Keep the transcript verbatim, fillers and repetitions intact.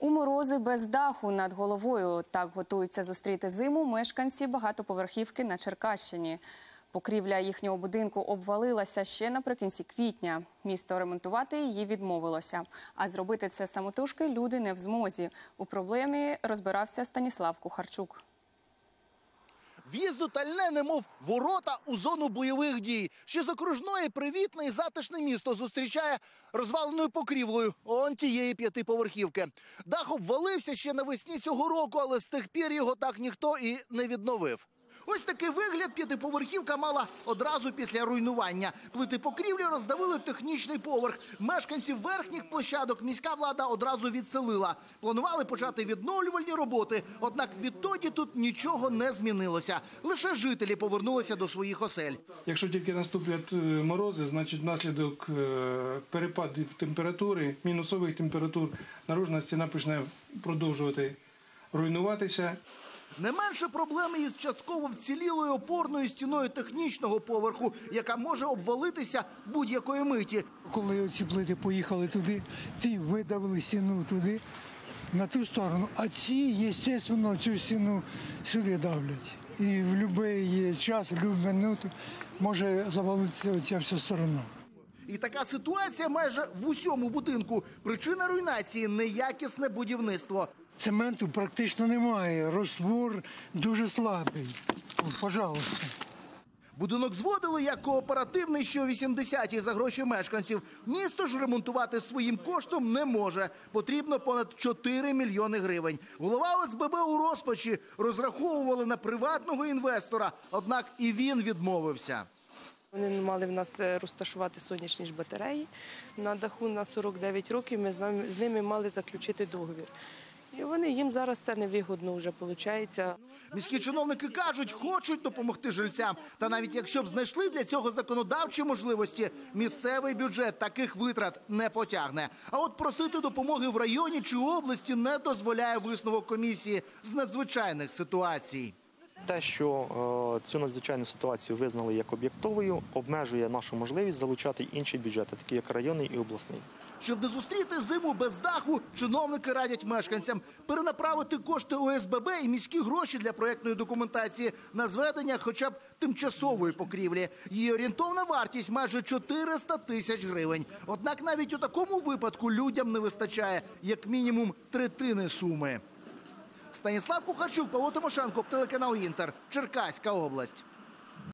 У морози без даху над головою. Так готуються зустріти зиму мешканці багатоповерхівки на Черкащині. Покрівля їхнього будинку обвалилася ще наприкінці квітня. Місто ремонтувати її відмовилося. А зробити це самотужки люди не в змозі. У проблемі розбирався Станіслав Кухарчук. В'їзд у Тальне, немов ворота у зону бойових дій. Ще з окружної привітне і затишне місто зустрічає розваленою покрівлею он тієї п'ятиповерхівки. Дах обвалився ще навесні цього року, але з тих пір його так ніхто і не відновив. Ось такий вигляд п'ятиповерхівка мала одразу після руйнування. Плити покрівлі роздавили технічний поверх. Мешканців верхніх площадок міська влада одразу відселила. Планували почати відновлювальні роботи, однак відтоді тут нічого не змінилося. Лише жителі повернулися до своїх осель. Якщо тільки наступлять морози, значить внаслідок перепадів температури, мінусових температур, наружна стіна почне продовжувати руйнуватися. Не менше проблеми із частково вцілілою опорною стіною технічного поверху, яка може обвалитися будь-якої миті. Коли ці плити поїхали туди, ті видавили стіну туди, на ту сторону, а ці, звісно, цю стіну сюди давлять. І в будь-який час, в будь-яку минуту може завалитися оця вся сторона. І така ситуація майже в усьому будинку. Причина руйнації – неякісне будівництво. Цементу практично немає, розтвор дуже слабий. Пожалуйста. Будинок зводили як кооперативний ще у вісімдесяті за гроші мешканців. Місто ж ремонтувати своїм коштом не може. Потрібно понад чотири мільйони гривень. Голова О С Б Б у розпачі. Розраховували на приватного інвестора, однак і він відмовився. Вони мали в нас розташувати сонячні ж батареї на даху на сорок дев'ять років. Ми з ними мали заключити договір. І вони, їм зараз це невигодно вже виходить. Міські чиновники кажуть, хочуть допомогти жильцям. Та навіть якщо б знайшли для цього законодавчі можливості, місцевий бюджет таких витрат не потягне. А от просити допомоги в районі чи області не дозволяє висновок комісії з надзвичайних ситуацій. Те, що е, цю надзвичайну ситуацію визнали як об'єктовою, обмежує нашу можливість залучати інші бюджети, такі як районний і обласний. Щоб не зустріти зиму без даху, чиновники радять мешканцям перенаправити кошти О С Б Б і міські гроші для проєктної документації на зведення хоча б тимчасової покрівлі. Її орієнтовна вартість – майже чотириста тисяч гривень. Однак навіть у такому випадку людям не вистачає як мінімум третини суми. Станіслав Кухарчук, Павло Тимошенко, телеканал «Інтер», Черкаська область.